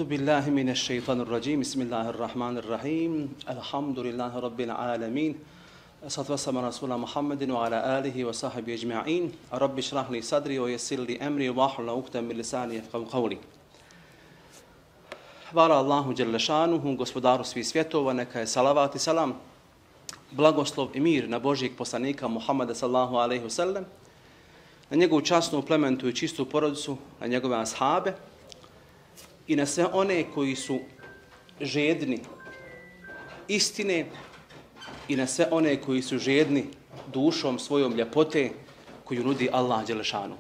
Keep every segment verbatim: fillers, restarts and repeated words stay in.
أعوذ بالله من الشيطان الرجيم بسم الله الرحمن الرحيم الحمد لله رب العالمين الصلاة والسلام على رسول محمد وعلى آله وصحبه أجمعين رب اشرح لي صدري ويسر لي أمري واحلل عقدة من لساني يفقهوا قولي. Hvala Allahu dželešanuhu, gospodaru svih svjetova, neka je salavat i salam, blagoslov i mir na Božijeg poslanika Muhammeda sallallahu alejhi ve sellem, na njegovu časnu, plementu i čistu porodicu, na njegove ashabe i na sve one koji su žedni istine i na sve one koji su žedni dušom svojom ljepote koju nudi Allah dželešanuhu.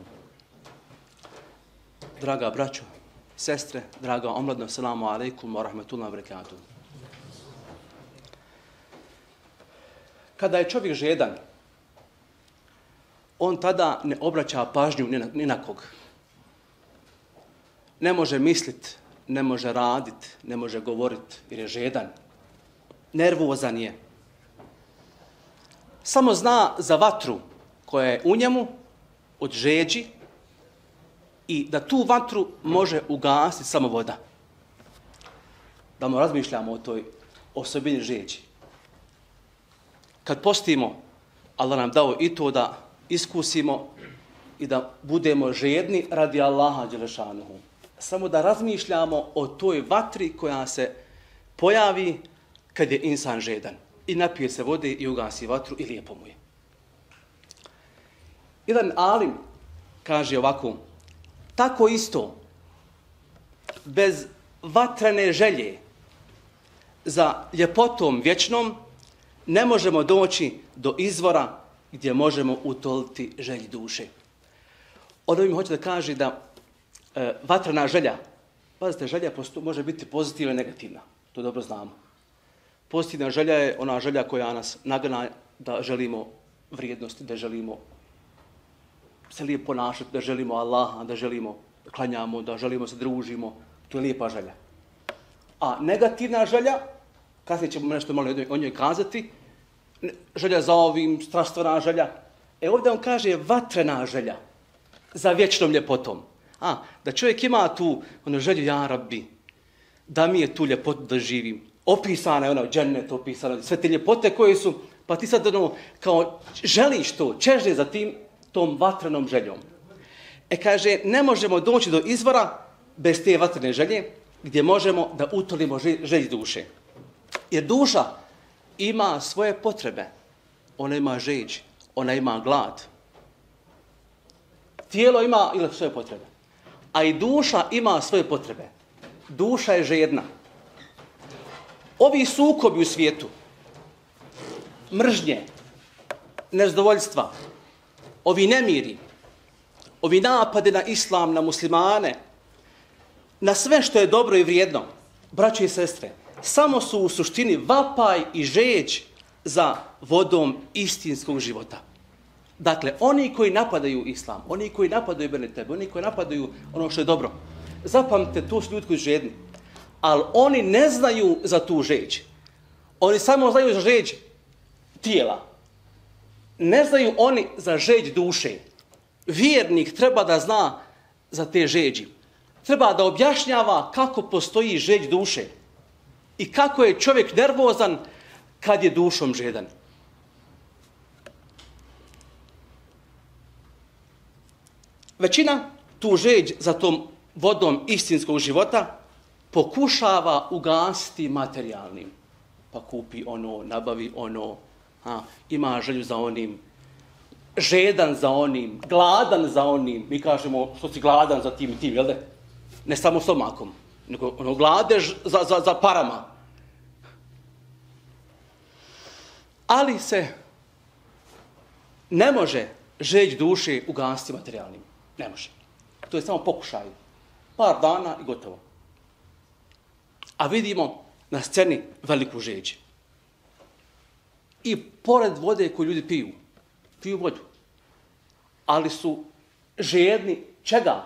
Draga braćo, sestre, draga omladno, selamu alaikum wa rahmatullahi wa barakatuh. Kada je čovjek žedan, on tada ne obraća pažnju ni na, ni na kog. Ne može mislit, ne može radit, ne može govorit jer je žedan. Nervozan je. Samo zna za vatru koja je u njemu od žeđi i da tu vatru može ugasiti samo voda. Da mu razmišljamo o toj osobini žeđi. Kad postimo, Allah nam dao i to da iskusimo i da budemo žedni radi Allaha dželešanuhu. Samo da razmišljamo o toj vatri koja se pojavi kad je insan žedan. I napije se vode i ugasi vatru i lijepo mu je. Jedan alim kaže ovako: tako isto, bez vatrene želje za ljepotom vječnom, ne možemo doći do izvora gdje možemo utoliti želji duše. Ono mi hoće da kaže da e, vatrena želja, pazite, želja može biti pozitivna i negativna, to dobro znamo. Pozitivna želja je ona želja koja nas nagna da želimo vrijednosti, da želimo se lijepo ponašati, da želimo Allaha, da želimo da klanjamo, da želimo se družimo. To je lijepa želja. A negativna želja, kasnije ćemo nešto malo o njoj kazati, želja za ovim, strastvena želja. E ovdje on kaže vatrena želja za vječnom ljepotom. A, da čovjek ima tu ono želju, ja Rabbi, da mi je tu ljepotu da živim. Opisana je ona, džennet opisana, sve te ljepote koje su, pa ti sad ono, kao želiš to, čežnje za tim, tom vatrenom željom. E kaže, ne možemo doći do izvora bez te vatrene želje, gdje možemo da utolimo želj duše. Jer duša ima svoje potrebe. Ona ima žeđ, ona ima glad. Tijelo ima ili svoje potrebe. A i duša ima svoje potrebe. Duša je žedna. Ovi sukobi u svijetu, mržnje, nezadovoljstva, ovi nemiri, ovi napade na islam, na muslimane, na sve što je dobro i vrijedno, braće i sestre, samo su u suštini vapaj i žeđ za vodom istinskog života. Dakle, oni koji napadaju islam, oni koji napadaju benetebe, oni koji napadaju ono što je dobro, zapamtite, to su ljudi koji su žedni, ali oni ne znaju za tu žeđ. Oni samo znaju za žeđ tijela. Ne znaju oni za žeđ duše. Vjernik treba da zna za te žeđi. Treba da objašnjava kako postoji žeđ duše i kako je čovjek nervozan kad je dušom žedan. Većina tu žeđ za tom vodom istinskog života pokušava ugasiti materijalnim. Pa kupi ono, nabavi ono, a, ima želju za onim, žedan za onim, gladan za onim. Mi kažemo što si gladan za tim i tim, jel da? Ne samo stomakom, nego ono, gladež za, za, za parama. Ali se ne može žeđ duše ugasiti materijalnim. Ne može. To je samo pokušaj. Par dana i gotovo. A vidimo na sceni veliku žeđ. I pored vode koju ljudi piju, piju vodu, ali su žedni čega?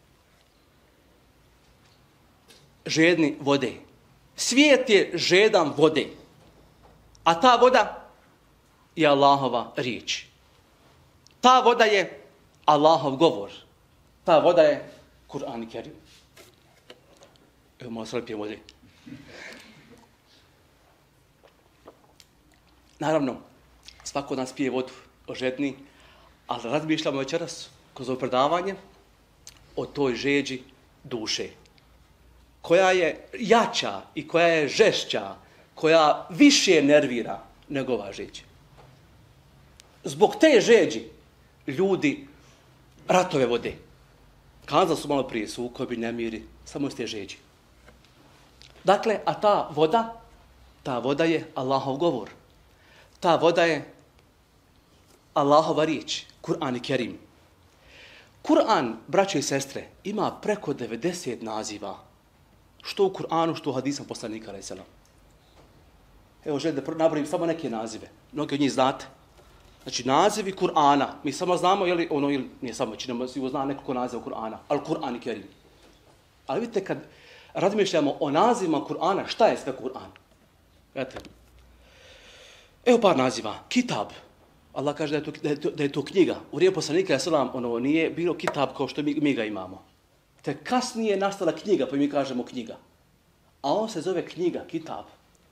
Žedni vode. Svijet je žedan vode. A ta voda je Allahova riječ. Ta voda je Allahov govor. Ta voda je Kur'an i Kerim. Evo malo sad pijem vode. Naravno, svako od nas pije vodu o žedni, ali razmišljamo večeras kroz ovo predavanje o toj žeđi duše, koja je jača i koja je žešća, koja više nervira nego ova žeđa. Zbog te žeđi ljudi ratove vode. Kazali su malo prije sukobi, nemiri, samo iz te žeđi. Dakle, a ta voda, ta voda je Allahov govor. Ta voda je Allahova riječ, Kur'an i Kerim. Kur'an, braće i sestre, ima preko devedeset naziva. Što u Kur'anu, što u hadisama poslanika alejhi selam. Evo, želim da nabrojim samo neke nazive. Mnogi od njih znate. Znači, nazivi Kur'ana. Mi samo znamo, je li ono, ili nije samo, činimo, svi zna nekoliko naziva Kur'ana, ali Kur'an i Kerim. Ali vidite, kad razmišljamo o nazivima Kur'ana, šta je sve Kur'an? Gledajte. Evo par naziva. Kitab. Allah kaže da je to, da je to, da je to knjiga. U vrijeme poslanika alejhi selam ono nije bilo kitab kao što mi, mi ga imamo. Te kasnije nastala knjiga, pa mi kažemo knjiga. A on se zove knjiga, kitab.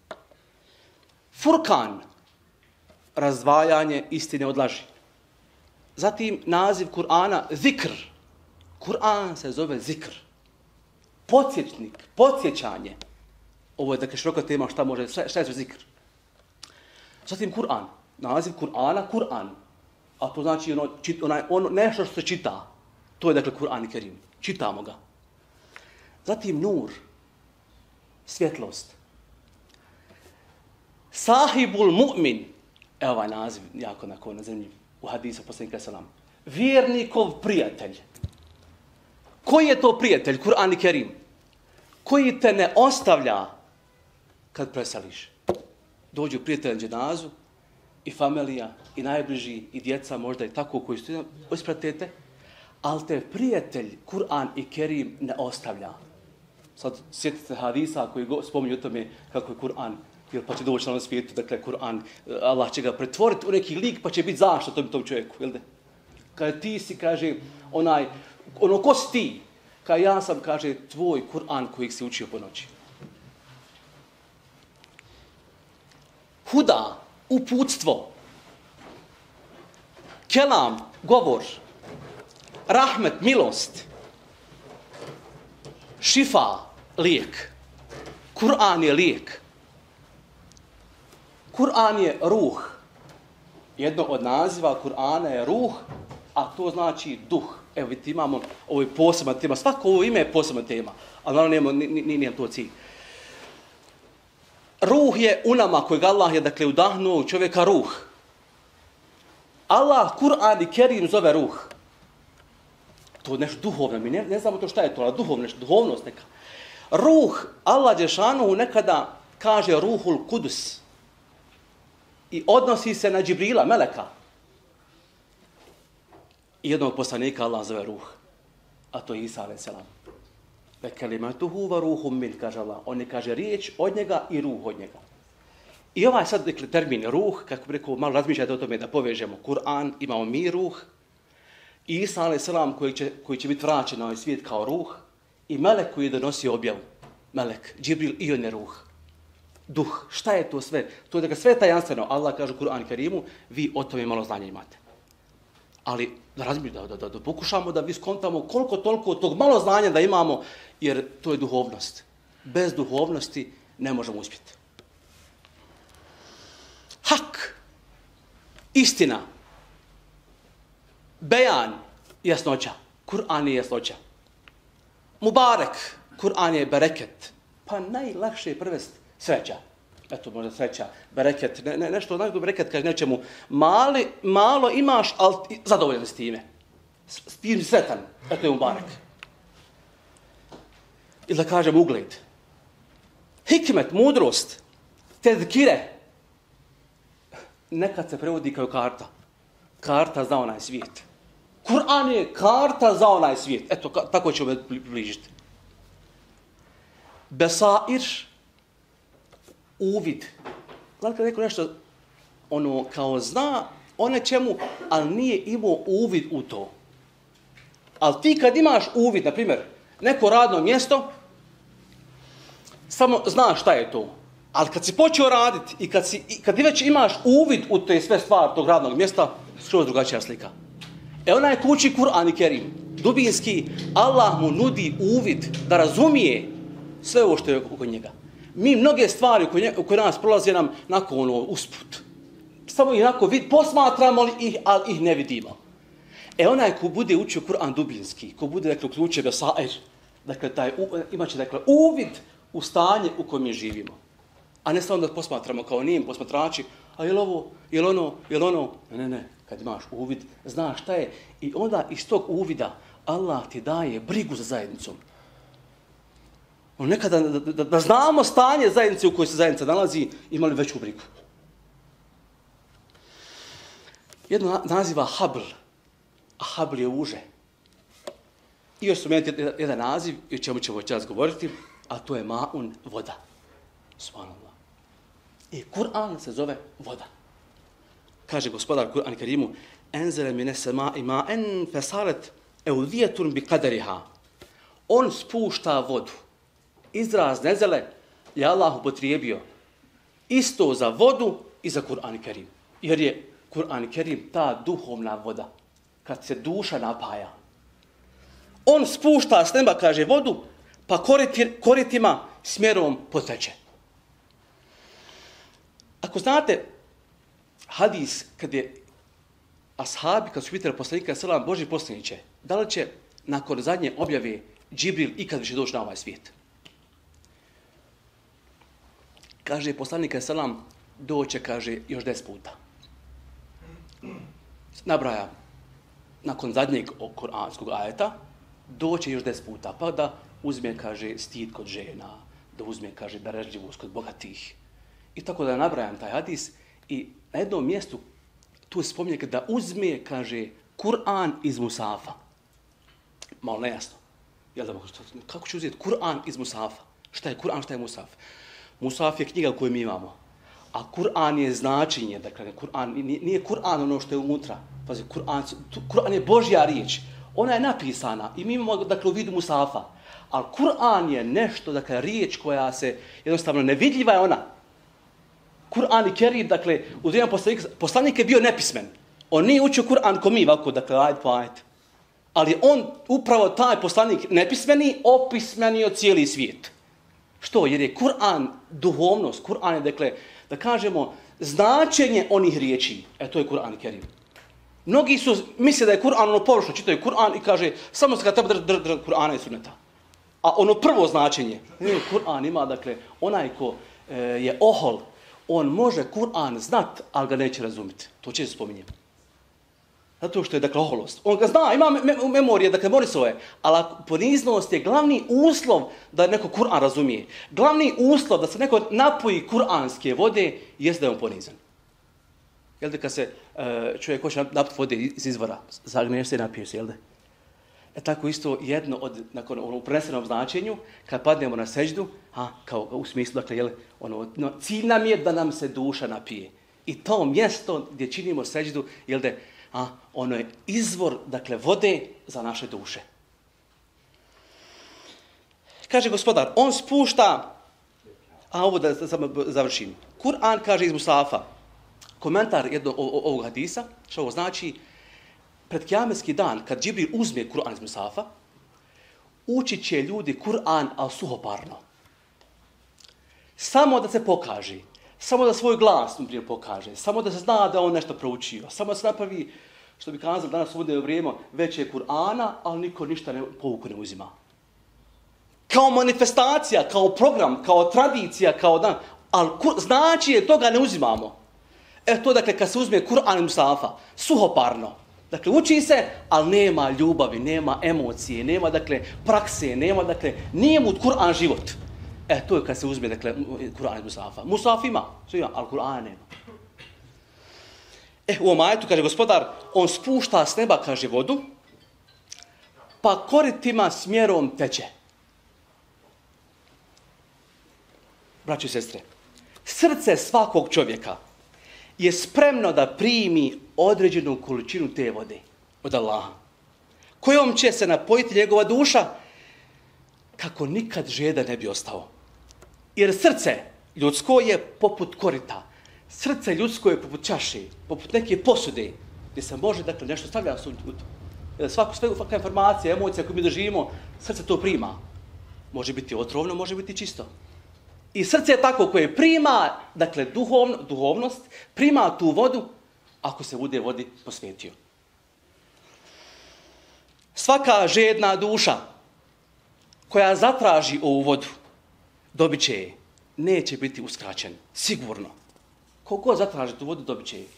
Furkan. Razdvajanje istine od laži. Zatim naziv Kur'ana zikr. Kur'an se zove zikr. Podsjetnik, podsjećanje. Ovo je dakle široka tema šta može, šta je zikr. Zatim Kur'an. Naziv Kur'ana, Kur'an. A to znači ono, čit, onaj, ono nešto što se čita. To je dakle Kur'an i Kerim. Čitamo ga. Zatim nur. Svjetlost. Sahibul mu'min. Evo ovaj naziv, jako onako na zemlji, u hadisu poslanika selam. Vjernikov prijatelj. Koji je to prijatelj, Kur'an i Kerim? Koji te ne ostavlja kad preseliš. Dođu prijatelj na dženazu i familija, i najbliži, i djeca možda i tako koji su ispratete, ali te prijatelj, Kur'an i Kerim ne ostavlja. Sad sjetite hadisa koji spominju o tome kako je Kur'an, jer pa će doći na ovom svijetu, dakle, Kur'an, Allah će ga pretvoriti u neki lik, pa će biti zašto tom, tom čovjeku, jel da? Kaže, ti si, kaže, onaj, ono, ko si ti? Kaže, ja sam, kaže, tvoj Kur'an kojeg si učio po noći. Huda, uputstvo, kelam, govor, rahmet, milost, šifa, lijek. Kur'an je lijek. Kur'an je ruh. Jedno od naziva Kur'ana je ruh, a to znači duh. Evo vidite, imamo ovo je posebna tema. Svako ovo ime je posebna tema, ali naravno nije to cilj. Ruh je u nama kojeg Allah je, dakle, udahnuo u čovjeka ruh. Allah, Kur'an i Kerim zove ruh. To je nešto duhovno. Mi ne, ne znamo to šta je to, ali duhovno, nešto, duhovnost neka. Ruh, Allah Đelešanu nekada kaže ruhul kudus. I odnosi se na Džibrila, meleka. I jednog poslanika Allah zove ruh. A to je Isa alejhi selam. Ve kelimatuhu wa ruhum min, kaže Allah. On ne kaže riječ od njega i ruh od njega. I ovaj sad dakle, termin ruh, kako bi rekao, malo razmišljate o tome da povežemo Kur'an, imamo mi ruh, Isa alejhi selam koji će, koji će biti vraćen na ovaj svijet kao ruh, i melek koji je donosio objavu. Melek, Džibril i on je ruh. Duh, šta je to sve? To je dakle sve tajanstveno. Allah kaže u Kur'anu Kerimu, vi o tome malo znanja imate. Ali da razmišljamo, da, da, da pokušamo da vi skontamo koliko toliko tog malo znanja da imamo, jer to je duhovnost. Bez duhovnosti ne možemo uspjeti. Hak, istina, bejan, jasnoća. Kur'an je jasnoća. Mubarek, Kur'an je bereket. Pa najlakše je prevesti sreća. Eto, možda sreća, bereket, ne, ne, nešto onako bereket kaže nečemu. Mali, malo imaš, ali zadovoljan s time. S, s tim sretan. Eto je mubarek. Ili da kažem ugled. Hikmet, mudrost, tezkire. Nekad se prevodi kao karta. Karta za onaj svijet. Kur'an je karta za onaj svijet. Eto, ka, tako ćemo približiti. Besair, uvid. Znači kad neko nešto ono kao zna o nečemu, ali nije imao uvid u to. Ali ti kad imaš uvid, na primjer, neko radno mjesto, samo znaš šta je to. Ali kad si počeo raditi i kad, si, i kad ti već imaš uvid u te sve stvari tog radnog mjesta, skroz drugačija slika. E onaj ko uči Kur'an i Kerim, dubinski, Allah mu nudi uvid da razumije sve ovo što je oko njega. Mi mnoge stvari u koje nas prolaze nam nakon ono usput. Samo ih onako vid, posmatramo ih, ali ih ne vidimo. E onaj ko bude učio Kur'an dubinski, ko bude dakle uključio besair, dakle taj imat će dakle uvid u stanje u kojem mi živimo. A ne samo da posmatramo kao nijem posmatrači, a je li ovo, je li ono, je li ono? Ne, ne, ne, kad imaš uvid, znaš šta je. I onda iz tog uvida Allah ti daje brigu za zajednicom. On nekada da, da, da znamo stanje zajednice u kojoj se zajednica nalazi, imali veću brigu. Jedno naziva Habl, a Habl je uže. I još spomenuti jedan naziv, i o čemu ćemo večeras govoriti, a to je Ma'un, voda. Subhanallah. I Kur'an se zove voda. Kaže gospodar Kur'an Kerimu, enzele mine sema'i ma'en fesaret eudijetun bi kaderiha. On spušta vodu. Izraz nezele je Allah upotrijebio isto za vodu i za Kur'an Kerim. Jer je Kur'an Kerim ta duhovna voda, kad se duša napaja. On spušta s neba, kaže, vodu, pa koritima smjerom poteče. Ako znate, hadis, kad je ashabi, kad su pitali poslanika, selam, Boži poslaniće, da li će nakon zadnje objave Džibril ikad više doći na ovaj svijet? Kaže poslanika, selam, doće, kaže, još deset puta. Nabraja, nakon zadnjeg kuranskog ajeta, doće još deset puta, pa da uzme, kaže, stid kod žena, da uzme, kaže, darežljivost kod bogatih. I tako da nabrajam taj hadis i na jednom mjestu tu spominje da uzme, kaže, Kur'an iz Musafa. Malo nejasno. Jel da, kako će uzeti Kur'an iz Musafa? Šta je Kur'an, šta je Musaf? Musaf je knjiga koju mi imamo. A Kur'an je značenje, dakle, Kur'an, nije Kur'an ono što je unutra. Pazi, Kur'an, Kur'an je Božja riječ. Ona je napisana i mi imamo, dakle, u vidu Musafa. Ali Kur'an je nešto, dakle, riječ koja se, jednostavno, nevidljiva je ona. Kur'an i Kerim, dakle, u vrijeme poslanika, poslanik je bio nepismen. On nije učio Kur'an ko mi, ovako, dakle, ajde po ajde. Ali on, upravo taj poslanik nepismeni, opismenio cijeli svijet. Što? Jer je Kur'an duhovnost, Kur'an je, dakle, da kažemo, značenje onih riječi. E, to je Kur'an i Kerim. Mnogi su misle da je Kur'an ono površno, čitaju Kur'an i kaže, samo se kad treba drži dr, dr, Kur'ana i sunneta. A ono prvo značenje, Kur'an ima, dakle, onaj ko e, je ohol, on može Kur'an znat, ali ga neće razumjeti. To često spominjem. Zato što je, dakle, oholost. On ga zna, ima me, me, memorije, dakle, morisao je, ali poniznost je glavni uslov da neko Kur'an razumije. Glavni uslov da se neko napoji kur'anske vode jest da je on ponizan. Jel da kad se uh, čovjek hoće napiti vode iz izvora, zagneš se i napiješ se, jel da? E tako isto jedno od, nakon ono, u prenesenom značenju, kad padnemo na seđdu, a, kao u smislu, dakle, jel, ono, no, cilj nam je da nam se duša napije. I to mjesto gdje činimo seđdu, jel da, a, ono je izvor, dakle, vode za naše duše. Kaže gospodar, on spušta, a ovo da samo završim. Kur'an kaže iz Musafa, komentar jednog ovog hadisa, što ovo znači, pred kijametski dan, kad Džibril uzme Kur'an iz Musafa, učit će ljudi Kur'an, ali suhoparno. Samo da se pokaže, samo da svoj glas naprijed pokaže, samo da se zna da on nešto proučio, samo da se napravi, što bi kazali danas u vrijeme, veće Kur'ana, ali niko ništa ne, pouku ne uzima. Kao manifestacija, kao program, kao tradicija, kao dan, ali znači je toga ne uzimamo. E to, dakle, kad se uzme Kur'an i Musafa, suhoparno, dakle, uči se, ali nema ljubavi, nema emocije, nema, dakle, prakse, nema, dakle, nije mu Kur'an život. E, to je kad se uzme, dakle, Kur'an iz Musafa. Musaf ima, sve ima, ali Kur'ana nema. E, u ovom ajetu, kaže gospodar, on spušta s neba, kaže, vodu, pa koritima smjerom teče. Braćo i sestre, srce svakog čovjeka je spremno da primi određenu količinu te vode od Allaha, kojom će se napojiti njegova duša kako nikad žeda ne bi ostao. Jer srce ljudsko je poput korita. Srce ljudsko je poput čaše, poput neke posude, gdje se može, dakle, nešto stavlja u to. Svaku, svaka informacija, emocija koju mi doživimo, srce to prima. Može biti otrovno, može biti čisto. I srce je tako koje prima, dakle, duhovno, duhovnost, prima tu vodu, ako se bude vodi posvetio. Svaka žedna duša koja zatraži ovu vodu, dobit će je. Neće biti uskraćen, sigurno. Koliko zatraži tu vodu, dobit će je.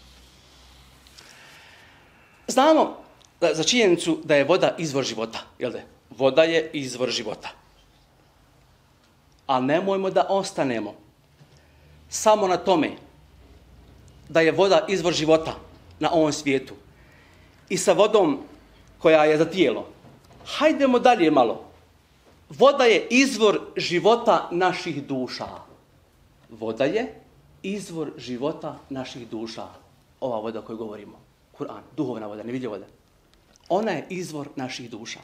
Znamo za činjenicu da je voda izvor života. Jel da? Voda je izvor života. A nemojmo da ostanemo samo na tome da je voda izvor života na ovom svijetu i sa vodom koja je za tijelo. Hajdemo dalje malo. Voda je izvor života naših duša. Voda je izvor života naših duša. Ova voda o kojoj govorimo. Kur'an, duhovna voda, nevidljiva voda. Ona je izvor naših duša.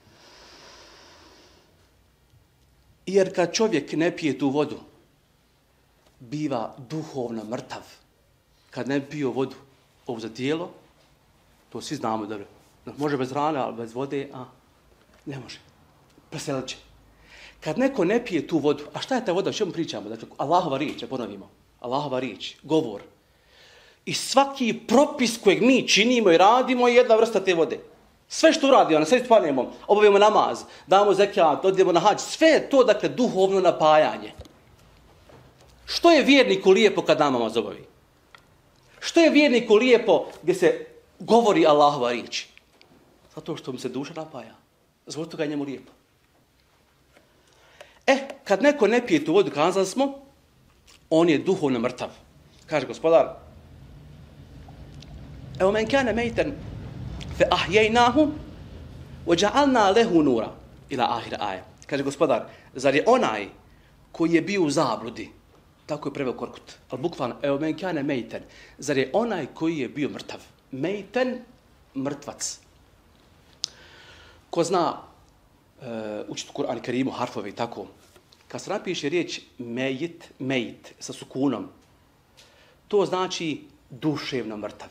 Jer kad čovjek ne pije tu vodu, biva duhovno mrtav. Kad ne pije vodu, ovu za tijelo, to svi znamo dobro. Može bez hrane, ali bez vode, a ne može. Preselit će. Kad neko ne pije tu vodu, a šta je ta voda, o čemu pričamo? Dakle, Allahova riječ, ja ponovimo. Allahova riječ, govor. I svaki propis kojeg mi činimo i radimo je jedna vrsta te vode. Sve što uradimo, na sve spanemo, obavimo namaz, damo zekijat, odidemo na hadž, sve je to, dakle, duhovno napajanje. Što je vjerniku lijepo kad namaz obavi? Što je vjerniku lijepo gdje se govori Allahova riječ? Zato što mu se duša napaja. Zbog toga je njemu lijepo. E, kad neko ne pije tu vodu, kazali smo, on je duhovno mrtav. Kaže gospodar, evo men kane mejten fe ahjejnahu ođa'alna lehu nura ila ahira aja. Kaže gospodar, zar je onaj koji je bio u zabludi, tako je preveo Korkut, ali bukvalno, evo men kane mejten, zar je onaj koji je bio mrtav? Mejten, mrtvac. Ko zna uh, učiti Kur'an i Kerimu, harfove i tako, kad se napiše riječ mejit, mejit, sa sukunom, to znači duševno mrtav.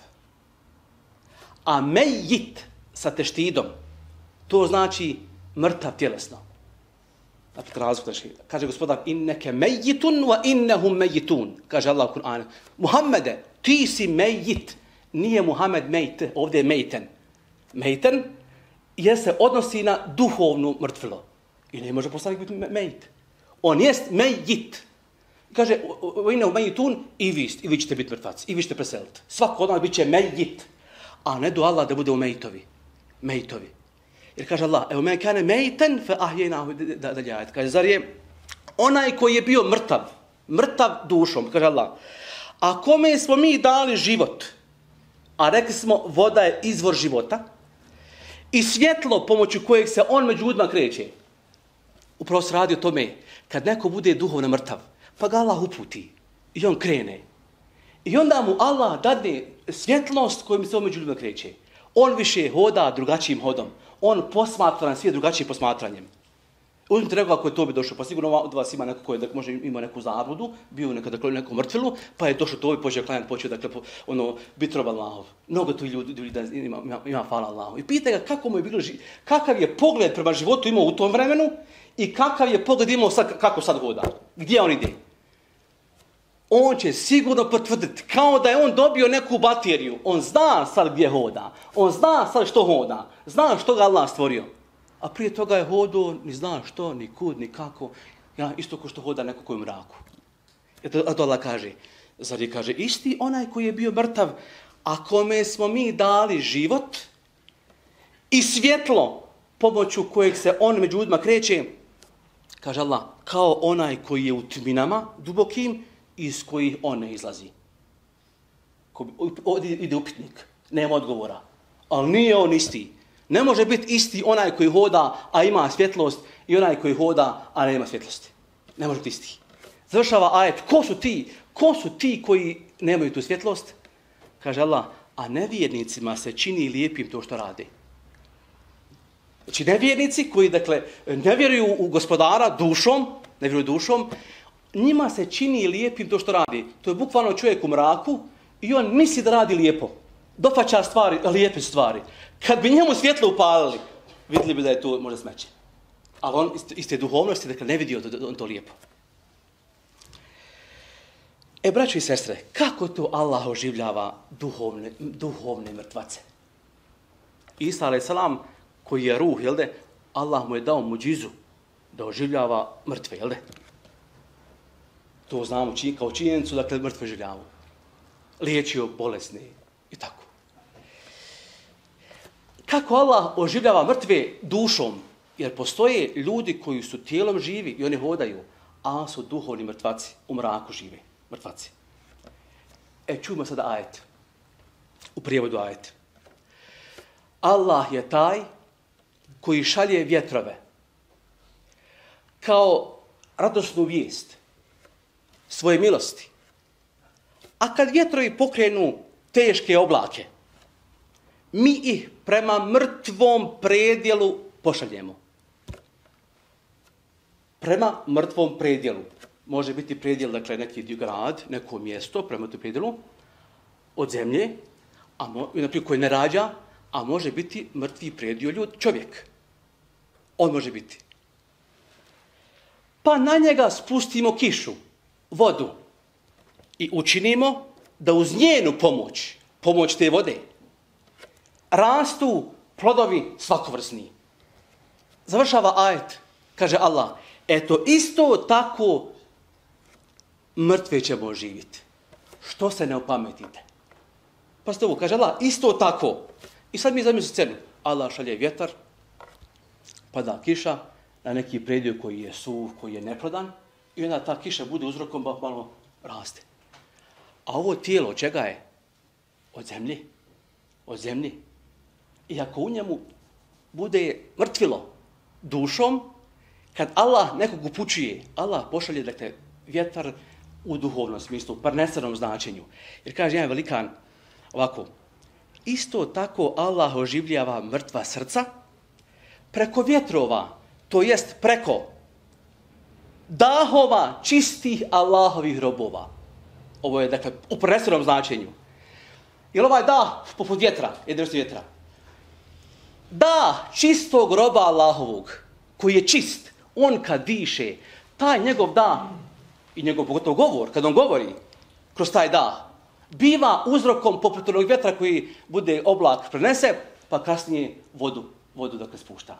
A mejit sa teštidom, to znači mrtav tjelesno. Dakle, razlog, znači, kaže gospodar, inneke mejitun wa innehum mejitun. Kaže Allah u Kur'anu, Muhammede, ti si mejit. Nije Muhammed mejt, ovdje je mejten. Mejten jer se odnosi na duhovnu mrtvilo. I ne može poslanik biti mejt. On jest mejit. Kaže, u mejitun, i vi, i vi ćete biti mrtvaci, i vi ćete preseliti. Svako od nas bit će mejit. A ne do Allah da bude u mejtovi. Mejtovi. Jer kaže Allah, evo men kane mejten fe ahjejnahu, da dalje ajet. Kaže, zar je onaj koji je bio mrtav, mrtav dušom, kaže Allah, a kome smo mi dali život, a rekli smo voda je izvor života, i svjetlo pomoću kojeg se on među ljudima kreće. Upravo se radi o tome, kad neko bude duhovno mrtav, pa ga Allah uputi i on krene. I onda mu Allah dadne svjetlost kojim se on među ljudima kreće. On više hoda drugačijim hodom. On posmatra na svijet drugačijim posmatranjem. Uzmite nekoga koji je to bi došao, pa sigurno od vas ima neko koji je, može ima neku zabludu, bio nekada u nekom mrtvilu, pa je došao to i počeo klanjati, počeo dakle, ono, biti rob Allahov. Mnogo tu ljudi, ljudi ima, ima, ima fala Allahov. I pita ga kako mu je bilo, kakav je pogled prema životu imao u tom vremenu i kakav je pogled imao sad, kako sad hoda. Gdje on ide? On će sigurno potvrditi, kao da je on dobio neku bateriju. On zna sad gdje hoda. On zna sad što hoda. Zna što ga Allah stvorio. A prije toga je hodao, ni zna što, ni kud, ni kako. Ja, isto ko što hoda neko koji je u mraku. A to Allah kaže, zar je, kaže, isti onaj koji je bio mrtav, a kome smo mi dali život i svjetlo pomoću kojeg se on među ljudima kreće, kaže Allah, kao onaj koji je u tminama dubokim, iz kojih on ne izlazi. Ovdje ide upitnik, nema odgovora. Ali nije on isti. Ne može biti isti onaj koji hoda, a ima svjetlost, i onaj koji hoda, a nema svjetlosti. Ne može biti isti. Završava ajet, ko su ti? Ko su ti koji nemaju tu svjetlost? Kaže Allah, a nevjernicima se čini lijepim to što rade. Znači nevjernici koji, dakle, ne vjeruju u gospodara dušom, ne vjeruju dušom, njima se čini lijepim to što radi. To je bukvalno čovjek u mraku i on misli da radi lijepo. Dofaća stvari, lijepe stvari. Kad bi njemu svjetlo upalili, vidjeli bi da je to možda smeće. Ali on iz te duhovnosti, dakle, ne vidio da on to lijepo. E, braćo i sestre, kako to Allah oživljava duhovne, duhovne mrtvace? Isa alaih salam, koji je ruh, jel de, Allah mu je dao muđizu da oživljava mrtve, jel de? To znamo či, kao činjenicu, dakle, mrtve oživljavaju. Liječio bolesne i tako. Kako Allah oživljava mrtve dušom? Jer postoje ljudi koji su tijelom živi i oni hodaju, a su duhovni mrtvaci, u mraku žive, mrtvaci. E, čujmo sada ajet. U prijevodu ajet. Allah je taj koji šalje vjetrove kao radosnu vijest svoje milosti. A kad vjetrovi pokrenu teške oblake, mi ih prema mrtvom predjelu pošaljemo. Prema mrtvom predjelu. Može biti predjel, dakle, neki grad, neko mjesto prema tom predjelu od zemlje, a mo, naprijed, koji ne rađa, a može biti mrtvi predjel ljud, čovjek. On može biti. Pa na njega spustimo kišu, vodu i učinimo da uz njenu pomoć, pomoć te vode, rastu plodovi svakovrsni. Završava ajet, kaže Allah, eto isto tako mrtve ćemo oživjeti. Što se ne opametite? Pa ste ovo, kaže Allah, isto tako. I sad mi zamislimo scenu. Allah šalje vjetar, pada kiša na neki predjel koji je suv, koji je neplodan, i onda ta kiša bude uzrokom da malo raste. A ovo tijelo od čega je? Od zemlje. Od zemlje. I ako u njemu bude mrtvilo dušom, kad Allah nekog upućuje, Allah pošalje, dakle, vjetar u duhovnom smislu, u parnesenom značenju. Jer kaže jedan velikan ovako, isto tako Allah oživljava mrtva srca preko vjetrova, to jest preko dahova čistih Allahovih robova. Ovo je, dakle, u parnesenom značenju. Jer ovaj dah poput vjetra, jedan vrstu vjetra. Da čistog roba Allahovog, koji je čist, on kad diše, taj njegov da, i njegov pogotovo govor, kad on govori kroz taj da, biva uzrokom poput onog vjetra koji bude oblak prenese, pa kasnije vodu, vodu dakle spušta.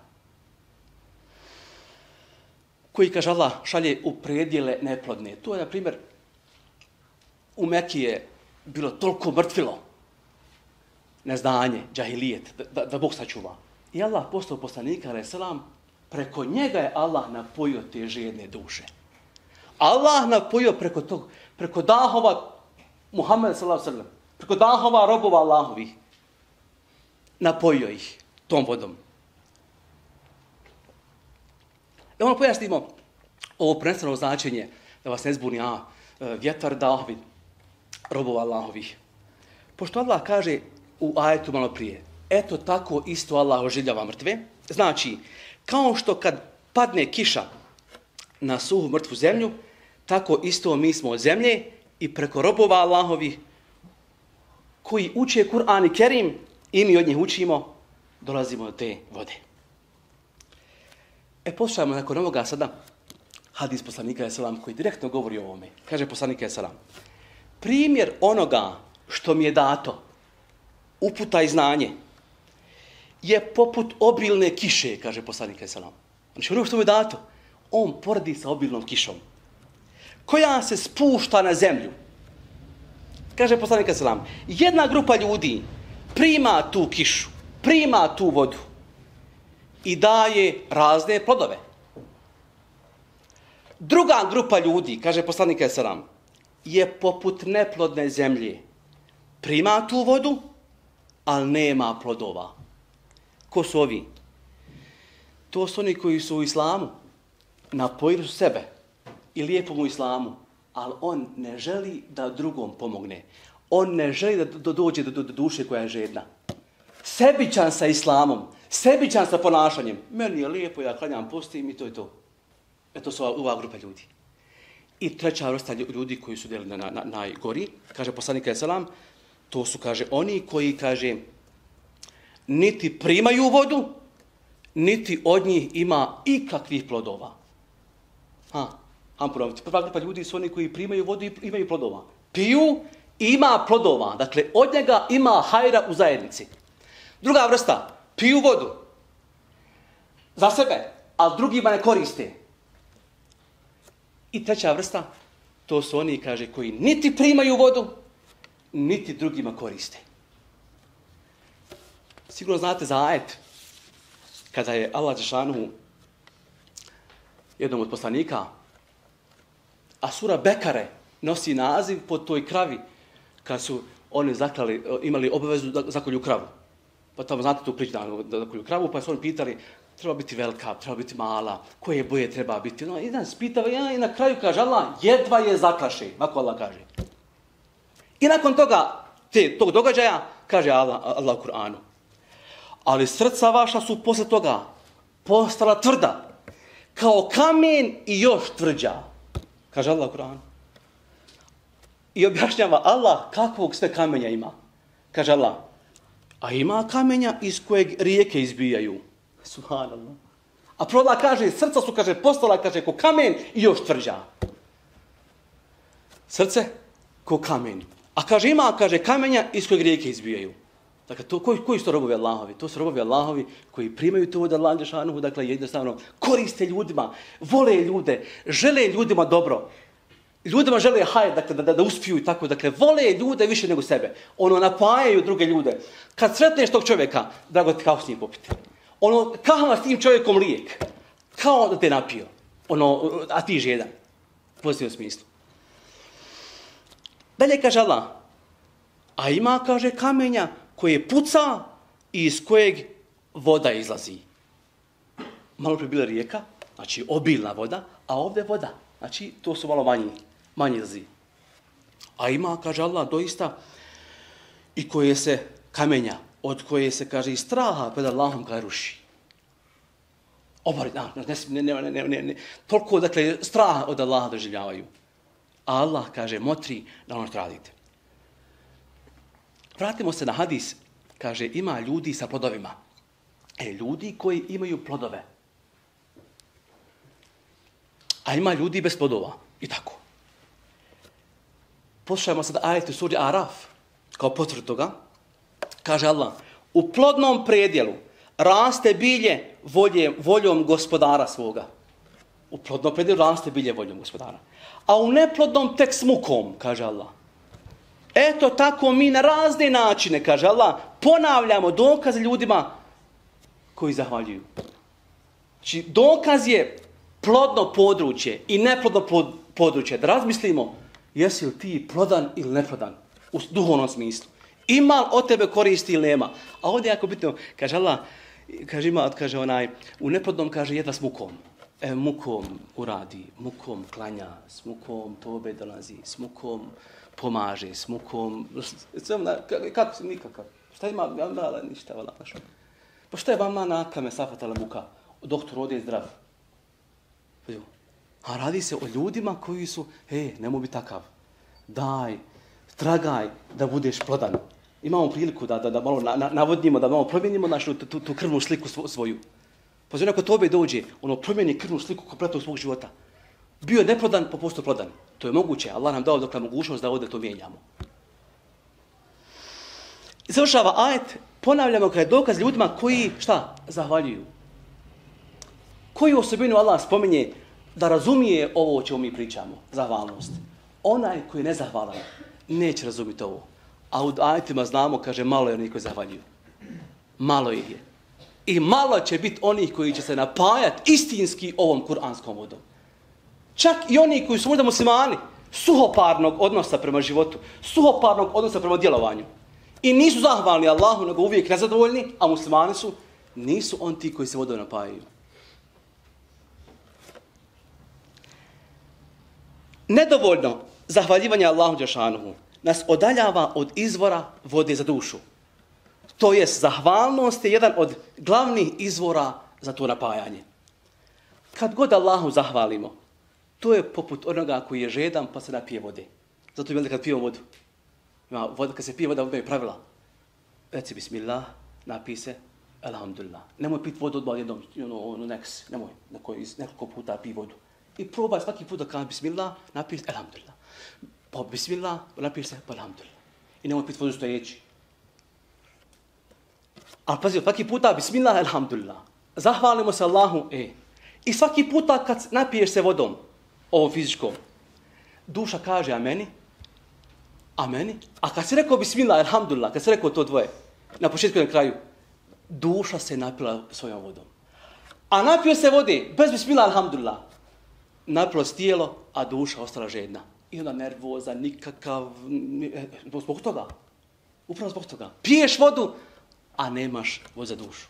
Koji, kaže Allah, šalje u predjele neplodne. To je, na primjer, u Mekiji je bilo toliko mrtvilo, neznanje, džahilijet, da, da, da Bog sačuva. I Allah poslao poslanika, alaih salam, preko njega je Allah napojio te žedne duše. Allah napojio preko tog, preko dahova Muhammed sallallahu alejhi ve sellem, preko dahova robova Allahovih. Napojio ih tom vodom. Da malo pojasnimo ovo prvenstveno značenje, da vas ne zbuni, a vjetar dahovi robova Allahovih. Pošto Allah kaže u ajetu malo prije, eto tako isto Allah oživljava mrtve, znači, kao što kad padne kiša na suhu mrtvu zemlju, tako isto mi smo od zemlje i preko robova Allahovih koji uče Kur'an i Kerim i mi od njih učimo, dolazimo do te vode. E, poslušajmo nakon ovoga sada hadis poslanika selam koji direktno govori o ovome. Kaže poslanik selam, primjer onoga što mi je dato, uputa i znanje, je poput obilne kiše, kaže poslanik selam. Znači ono što mi je dato, on poredi sa obilnom kišom, koja se spušta na zemlju. Kaže poslanik selam, jedna grupa ljudi prima tu kišu, prima tu vodu i daje razne plodove. Druga grupa ljudi, kaže poslanik selam, je poput neplodne zemlje. Prima tu vodu, ali nema plodova. Ko su ovi? To su oni koji su u islamu, napojili su sebe i lijepom u islamu, ali on ne želi da drugom pomogne. On ne želi da do, dođe do, do, do duše koja je žedna. Sebičan sa islamom, sebičan sa ponašanjem. Meni je lijepo, ja klanjam, postim i to je to. E to su ova, ova grupa ljudi. I treća vrsta ljudi koji su deli na, na, na najgori, kaže poslanik alejhi selam, to su, kaže, oni koji, kaže, niti primaju vodu, niti od njih ima ikakvih plodova. Ha, ampurovati. Prva grupa ljudi su oni koji primaju vodu i imaju plodova. Piju i ima plodova. Dakle, od njega ima hajra u zajednici. Druga vrsta, piju vodu za sebe, a drugima ne koriste. I treća vrsta, to su oni, kaže, koji niti primaju vodu, niti drugima koriste. Sigurno znate za ajet, kada je Allah dželešanu jednom od poslanika, a sura Bekare nosi naziv po toj kravi, kad su oni zaklali, imali obavezu da zakolju kravu. Pa tamo znate tu priču da zakolju kravu, pa su oni pitali, treba biti velika, treba biti mala, koje boje treba biti. No, jedan spitava, ja, i na kraju kaže Allah, jedva je zaklaše, ako Allah kaže. I nakon toga, te, tog događaja, kaže Allah, Allah u Kur'anu. Ali srca vaša su posle toga postala tvrda, kao kamen i još tvrđa. Kaže Allah u Kur'anu. I objašnjava Allah kakvog sve kamenja ima. Kaže Allah, a ima kamenja iz kojeg rijeke izbijaju. Subhanallah. A Allah kaže, srca su, kaže, postala, kaže, ko kamen i još tvrđa. Srce ko kamen. A kaže, ima, kaže, kamenja iz kojeg rijeke izbijaju. Dakle, to, koji, koji su to robovi Allahovi? To su robovi Allahovi koji primaju to od Allaha dželešanu, dakle, jednostavno koriste ljudima, vole ljude, žele ljudima dobro. Ljudima žele hajr, dakle, da, da, da uspiju i tako, dakle, vole ljude više nego sebe. Ono, napajaju druge ljude. Kad sretneš tog čovjeka, drago ti kao s njim popiti. Ono, kao s tim čovjekom lijek. Kao da te napio. Ono, a ti žedan. U pozitivnom smislu. Dalje kaže Allah, a ima, kaže, kamenja koje puca i iz kojeg voda izlazi. Malo prije bila rijeka, znači obilna voda, a ovdje voda. Znači, to su malo manji, manji izlazi. A ima, kaže Allah, doista, i koje se kamenja, od koje se, kaže, i straha pred Allahom kada ruši. Obori, ne, ne, ne, ne, ne, ne, toliko, dakle, straha od Allaha doživljavaju. A Allah, kaže, motri da ono što radite. Vratimo se na hadis, kaže, ima ljudi sa plodovima. E, ljudi koji imaju plodove. A ima ljudi bez plodova. I tako. Poslušajmo sad ajet u suri Araf, kao potvrdu toga. Kaže Allah, u plodnom predjelu raste bilje volje, voljom gospodara svoga. U plodnom predjelu raste bilje voljom gospodara. A u neplodnom tek s mukom, kaže Allah. Eto tako mi na razne načine, kaže Allah, ponavljamo dokaze ljudima koji zahvaljuju. Znači, dokaz je plodno područje i neplodno područje. Da razmislimo, jesi li ti plodan ili neplodan u duhovnom smislu. Ima li od tebe koristi ili nema. A ovdje jako bitno, kaže Allah, kaže ima, kaže onaj, u neplodnom kaže jedna s mukom. E, mukom uradi, mukom klanja, s mukom tobe dolazi, s mukom pomaže, s mukom... Kako si nikakav? Šta ima? Ja mala ništa, vala našo. Pa šta je vama naka me safatala muka? Doktor ovdje je zdrav. A radi se o ljudima koji su, hej, nemoj biti takav. Daj, tragaj da budeš plodan. Imamo priliku da, da, da malo na, na, navodnimo, da malo promijenimo našu tu, tu krvnu sliku svoju. Pa znači, ako tobe dođe, ono promijeni krvnu sliku kompletno svog života. Bio je neplodan, pa postao plodan. To je moguće. Allah nam dao dokle mogućnost da ovdje to mijenjamo. I završava ajet, ponavljamo kada je dokaz ljudima koji, šta, zahvaljuju. Koju osobinu Allah spominje da razumije ovo o čemu mi pričamo, zahvalnost. Onaj koji je nezahvalan, neće razumjeti ovo. A u ajetima znamo, kaže, malo je onih koji zahvaljuju. Malo ih je. I malo će biti onih koji će se napajati istinski ovom kuranskom vodom. Čak i oni koji su možda muslimani, suhoparnog odnosa prema životu, suhoparnog odnosa prema djelovanju. I nisu zahvalni Allahu, nego uvijek nezadovoljni, a muslimani su, nisu on ti koji se vodom napajaju. Nedovoljno zahvaljivanje Allahu dželešanu nas odaljava od izvora vode za dušu. To jest, zahvalnost je jedan od glavnih izvora za to napajanje. kad god Allahu zahvalimo, to je poput onoga koji je žedan pa se napije vode. Zato imate kad pijemo vodu. Ima voda, kad se pije voda, imaju pravila. Reci bismillah, napij se, alhamdulillah. Nemoj piti vodu odmah jednom, ono, ono, neks, nemoj, neko, nekoliko puta pij vodu. I probaj svaki put da kada bismillah, napij se, alhamdulillah. Pa bismillah, napij se, pa alhamdulillah. I nemoj piti vodu stojeći. Ali pazi, svaki puta bismillah, alhamdulillah. Zahvalimo se Allahu, e. I svaki puta kad napiješ se vodom, ovo fizičkom, duša kaže ameni, ameni, a kad si rekao bismillah, alhamdulillah, kad si rekao to dvoje, na početku i na kraju, duša se napila svojom vodom. A napio se vode, bez bismillah, alhamdulillah, napilo se tijelo, a duša ostala žedna. I onda nervoza, nikakav, zbog toga, upravo zbog toga. Piješ vodu, a nemaš vodu za dušu.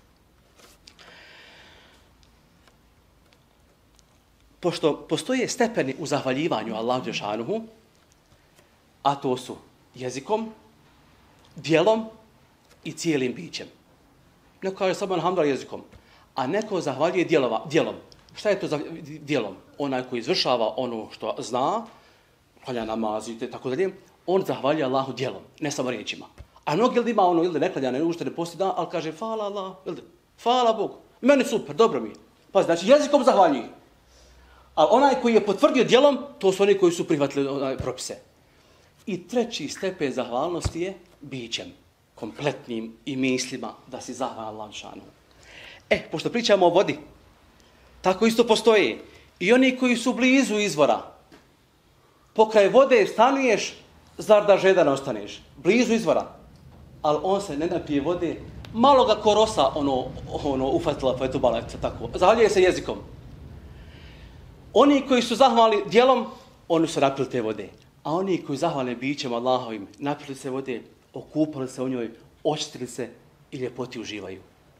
Pošto postoje stepeni u zahvaljivanju Allahu dželešanuhu, a to su jezikom, djelom i cijelim bićem. Neko kaže samo alhamdulillah jezikom, a neko zahvaljuje djelova, djelom. Šta je to za djelom? Onaj koji izvršava ono što zna, klanja namaz i tako dalje, on zahvaljuje Allahu djelom, ne samo riječima. A mnogi ili ima ono, ili ne klanja, ne ušte, ne posti dan, ali kaže hvala Allah, ili hvala Bogu. Meni super, dobro mi je. Pa znači jezikom zahvaljuje. Ali onaj koji je potvrdio djelom, to su oni koji su prihvatili onaj propise. I treći stepen zahvalnosti je bićem, kompletnim i mislima da si zahvalan Allahu dželešanuhu. E, pošto pričamo o vodi, tako isto postoje i oni koji su blizu izvora. Pokraj vode stanuješ, zar da žedan ostaneš? Blizu izvora. Ali on se ne napije vode, malo ga korosa ono, ono ufatila, pa je to balet, tako. Zahvaljuje se jezikom. Oni koji su zahvalni djelom, oni su napili te vode. A oni koji zahvalni bićem Allahovim, napili se vode, okupali se u njoj, očistili se i ljepoti uživaju.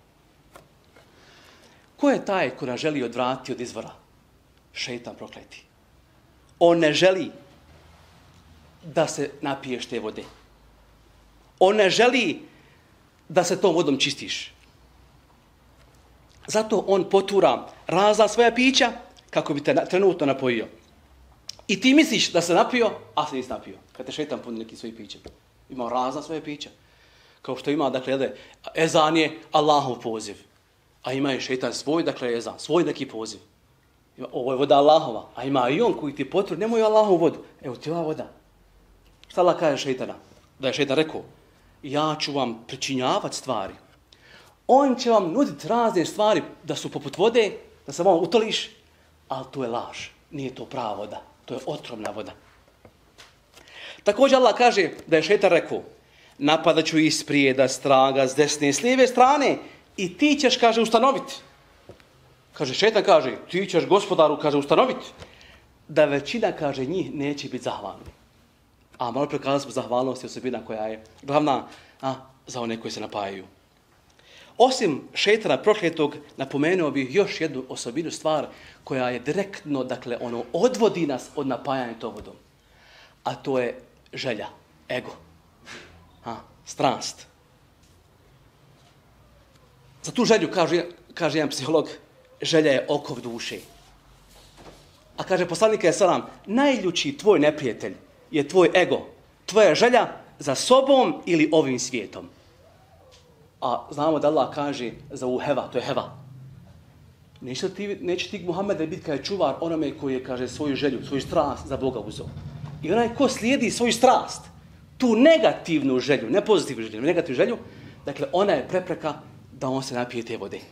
Ko je taj ko nas želi odvratiti od izvora? Šejtan prokleti. On ne želi da se napiješ te vode. On ne želi da se tom vodom čistiš. Zato on potura razna svoja pića kako bi te trenutno napojio. I ti misliš da se napio, a se nisi napio. Kad te šejtan puni neki svoj piće. Ima razna svoje pića. Kao što ima, dakle, ezan je Allahov poziv. A ima i šejtan svoj, dakle, ezan, svoj neki poziv. Ovo je voda Allahova, a ima i on koji ti potvori, nemoj Allahovu vodu. Evo ti ova voda. Šta Allah kaže šejtana? Da je šejtan rekao, ja ću vam pričinjavati stvari. On će vam nuditi razne stvari da su poput vode, da se vam utoliš, ali to je laž. Nije to prava voda, to je otrovna voda. Također Allah kaže da je šejtan rekao, napadat ću ih s prijeda, straga, s desne, s lijeve strane i ti ćeš, kaže, ustanoviti. Kaže, šejtan kaže, ti ćeš gospodaru, kaže, ustanoviti da većina, kaže, njih neće biti zahvalni. A malo prekazali smo zahvalnost i osobina koja je glavna a, za one koji se napajaju. Osim šejtana prokletog, napomenuo bih još jednu osobinu stvar koja je direktno, dakle, ono, odvodi nas od napajanja tom vodom. A to je želja, ego, a, strast. Za tu želju, kaže, kaže jedan psiholog, želja je okov duše. A kaže poslanik je salam, najljući tvoj neprijatelj je tvoj ego, tvoja želja za sobom ili ovim svijetom. A znamo da Allah kaže za u heva, to je heva. Neće ti, neće ti Muhammed biti kao čuvar onome koji je, kaže, svoju želju, svoju strast za Boga uzeo. I onaj ko slijedi svoju strast, tu negativnu želju, ne pozitivnu želju, negativnu želju, dakle, ona je prepreka da on se napije te vode.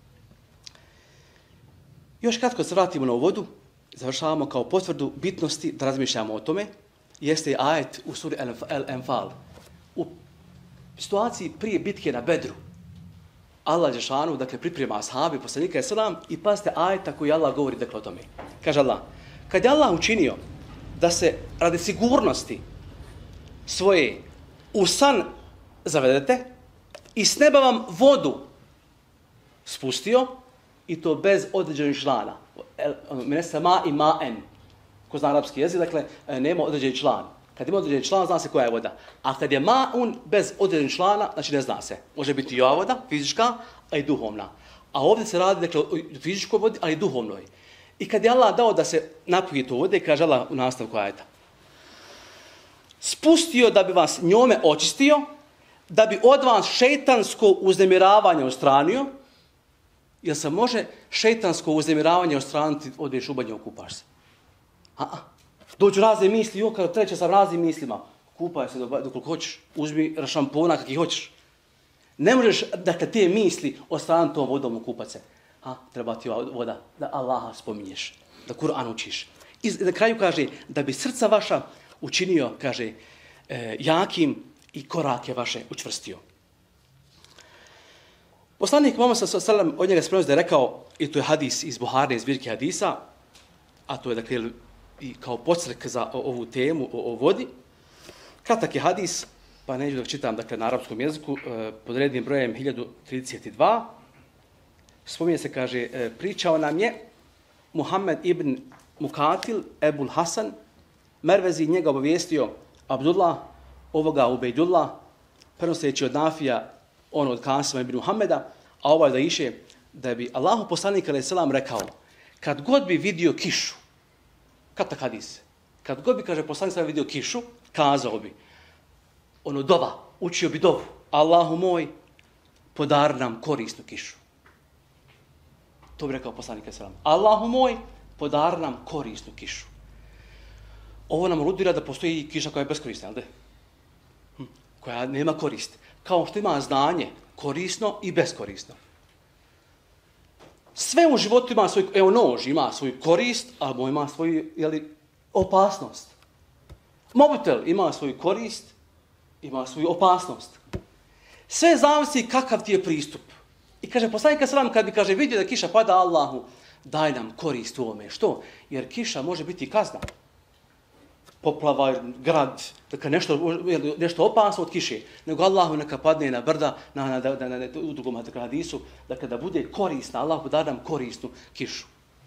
Još kratko se vratimo na vodu, završavamo kao potvrdu bitnosti da razmišljamo o tome, jeste ajet u suri El-Enfal. U situaciji prije bitke na Bedru, Allah dželešanu, dakle, priprema ashabi, poslanika je selam, i pazite ajeta koji Allah govori, dakle, o tome. Kaže Allah, kad je Allah učinio da se radi sigurnosti svoje u san zavedete i s neba vam vodu spustio, i to bez određenih člana. Mene se ma i ma en. Ko zna arapski jezik, dakle, nema određeni član. Kad ima određeni član, zna se koja je voda. A kad je ma'un bez određenih člana, znači ne zna se. Može biti i ova voda, fizička, a i duhovna. A ovdje se radi, dakle, o fizičkoj vodi, ali i duhovnoj. I kad je Allah dao da se napije to vode, kaže Allah u nastavku ajeta, spustio da bi vas njome očistio, da bi od vas šeitansko uznemiravanje odstranio, jer se može šeitansko uznemiravanje odstraniti, odeš u banju, okupaš se. A, a. Dođu razne misli, jo, kada treće sam raznim mislima, kupaj se dok hoćeš, uzmi šampona kakvi hoćeš. Ne možeš, dakle, te misli odstraniti tom vodom okupat se. A, treba ti voda, da Allaha spominješ, da Kur'an učiš. I na kraju kaže, da bi srca vaša učinio, kaže, e, jakim i korake vaše učvrstio. Poslanik Muhammed sallallahu alejhi ve sellem od njega spremno da je rekao, i to je hadis iz Buhari, iz zbirke hadisa, a to je dakle i kao podsrek za ovu temu o, o vodi. Kratak je hadis, pa neću da čitam dakle, na arapskom jeziku, e, pod rednim brojem hiljadu trideset dva. Spominje se, kaže, e, pričao nam je Muhammed ibn Mukatil, Ebul Hasan, Mervezi njega obavijestio Abdullah, ovoga Ubejdullah, prenoseći od Nafija, on od Kasima ibn Muhammeda, a ovaj da iše, da bi Allahu poslanik alejhi selam rekao, kad god bi vidio kišu, kad tak hadis, kad god bi, kaže, poslanik alejhi vidio kišu, kazao bi, ono dova, učio bi dovu, Allahu moj, podari nam korisnu kišu. To bi rekao poslanik alejhi selam. Allahu moj, podari nam korisnu kišu. Ovo nam aludira da postoji kiša koja je beskorisna, jel' de? Hm, koja nema korist. Kao što ima znanje, korisno i beskorisno. Sve u životu ima svoj, evo nož ima svoju korist, a moj ima svoju, jeli, opasnost. Mobitel ima svoju korist, ima svoju opasnost. Sve zavisi kakav ti je pristup. I kaže, poslanik selam kad bi, kaže, vidio da kiša pada, Allahu, daj nam korist u ovome. Što? Jer kiša može biti kazna. Poplava, grad, dakle nešto, nešto opasno od kiše, nego Allahu neka padne na brda, na, na, na, na, na u drugom hadisu, dakle da bude korisna, Allah podari nam korisnu kišu.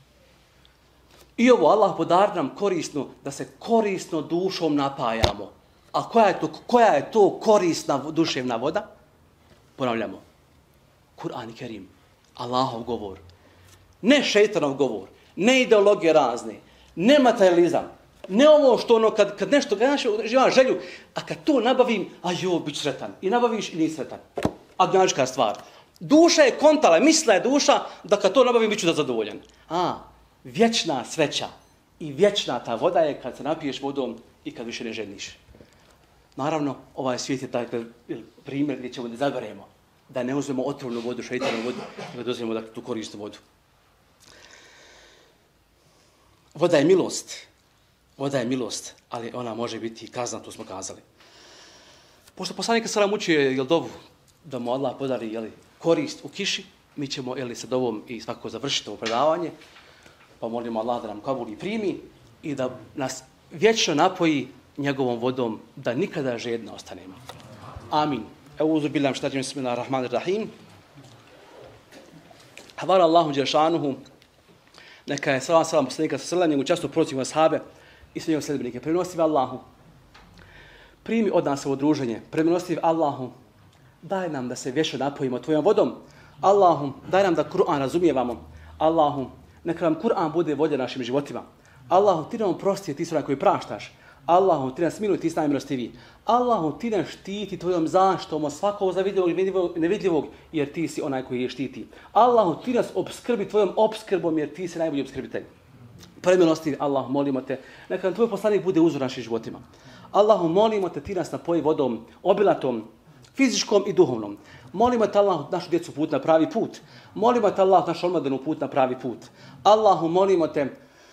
I ovo, Allah podari nam korisnu, da se korisno dušom napajamo. A koja je to, koja je to korisna duševna voda? Ponavljamo. Kur'an i Kerim, Allahov govor. Ne šejtanov govor, ne ideologije razne, ne materializam, ne ovo što ono kad, kad nešto ima želju, a kad to nabavim, a jo, bit sretan. I nabaviš i nisi sretan. Agnjačka stvar. Duša je kontala, misla je duša da kad to nabavim bit ću da zadovoljan. A, vječna sveća i vječna ta voda je kad se napiješ vodom i kad više ne želiš. Naravno, ovaj svijet je taj primjer gdje ćemo da zaberemo. Da ne uzmemo otrovnu vodu, šeitanu vodu, da dozvijemo da tu korisnu vodu. Voda je milost. Voda je milost, ali ona može biti i kazna, to smo kazali. Pošto poslanik selam učio je dovu da mu Allah podari jeli, korist u kiši, mi ćemo jeli, sa dovom i svakako završiti ovo predavanje, pa molimo Allah da nam kabuli primi i da nas vječno napoji njegovom vodom, da nikada žedna ostanemo. Amin. Euzu billahi minash shaitanir bismillahirrahmanirrahim. Hvala Allahu dželešanuhu. Neka je salam salam poslanika sallallahu alejhi ve sellem, často procijenjene ashabe i sve njegove sledbenike. Prenosi Allahu. Primi od nas ovo druženje. Prenosi Allahu. Daj nam da se vječno napojimo tvojom vodom. Allahu, daj nam da Kur'an razumijevamo. Allahu, neka nam Kur'an bude vodja našim životima. Allahu, ti nam oprosti, ti su onaj koji praštaš. Allahu, ti nas miluj, ti si najmilostiviji. Allahu, ti nas štiti tvojom zaštitom od svakog zavidljivog i nevidljivog, jer ti si onaj koji je štiti. Allahu, ti nas obskrbi tvojom obskrbom, jer ti si najbolji obskrbitelj. Premilosti, Allahu, molimo te, neka nam tvoj poslanik bude uzor našim životima. Allahu, molimo te, ti nas napoji vodom obilatom, fizičkom i duhovnom. Molimo te, Allahu, našu djecu put na pravi put. Molimo te, Allahu, našu omladinu put na pravi put. Allahu, molimo te,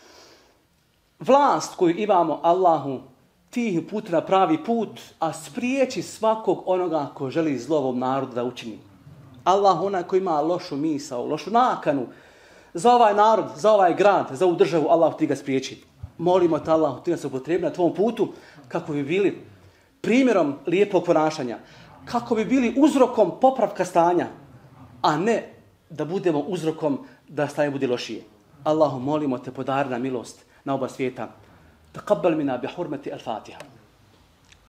vlast koju imamo, Allahu, ti ih puti na pravi put, a spriječi svakog onoga ko želi zlo ovom narodu da učini. Allah, onaj koji ima lošu misao, lošu nakanu za ovaj narod, za ovaj grad, za ovu državu, Allah, ti ga spriječi. Molimo te, Allah, ti nas upotrebi na tvom putu kako bi bili primjerom lijepog ponašanja, kako bi bili uzrokom popravka stanja, a ne da budemo uzrokom da stanje bude lošije. Allahu, molimo te, podari nam milost na oba svijeta. Taqabbal mina bi hurmati al-Fatiha.